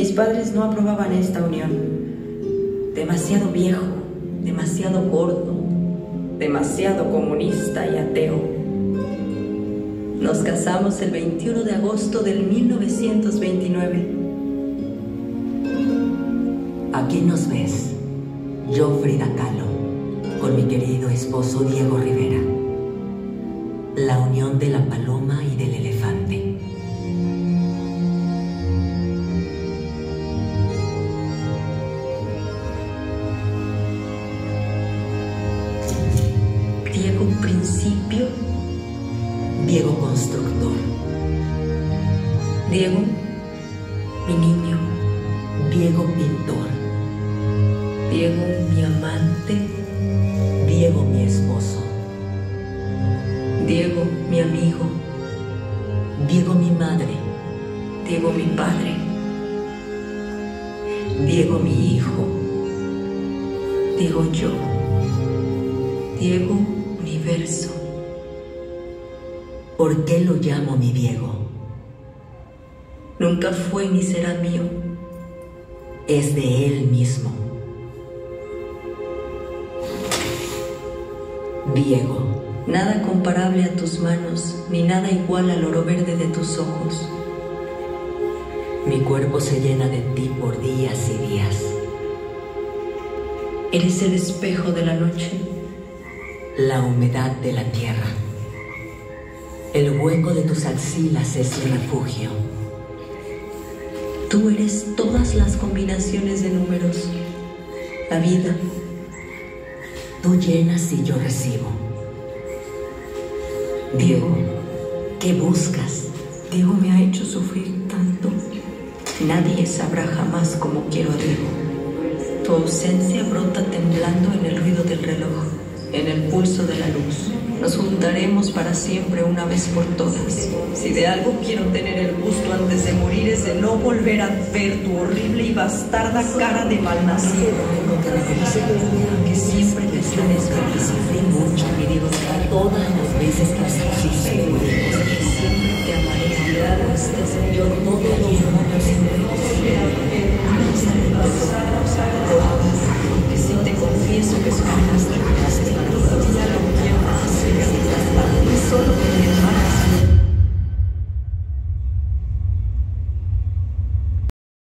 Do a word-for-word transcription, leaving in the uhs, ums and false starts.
Mis padres no aprobaban esta unión. Demasiado viejo, demasiado gordo, demasiado comunista y ateo. Nos casamos el veintiuno de agosto del mil novecientos veintinueve. Aquí nos ves, yo Frida Kahlo, con mi querido esposo Diego Rivera. La unión de la paloma y del elefante. Diego principio, Diego constructor. Diego, mi niño. Diego pintor. Diego, mi amante. Diego, mi esposo. Diego, mi amigo. Diego, mi madre. Diego, mi padre. Diego, mi hijo. Diego, yo. Diego, universo. ¿Por qué lo llamo mi Diego? Nunca fue ni será mío. Es de él mismo. Diego. Nada comparable a tus manos, ni nada igual al oro verde de tus ojos. Mi cuerpo se llena de ti por días y días. Eres el espejo de la noche. La humedad de la tierra. El hueco de tus axilas es mi refugio. Tú eres todas las combinaciones de números. La vida. Tú llenas y yo recibo. Diego, ¿qué buscas? Diego me ha hecho sufrir tanto. Nadie sabrá jamás cómo quiero a Diego. Tu ausencia brota temblando en el ruido del reloj, en el pulso de la luz. Nos juntaremos para siempre una vez por todas. Si de algo quiero tener el gusto antes de morir es de no volver a ver tu horrible y bastarda cara de malnacido. Que siempre te estaré esperando. Sufrí mucho, mi Diego, todas las veces que sufrí. Que siempre te amaré. Estés yo todo lo amo.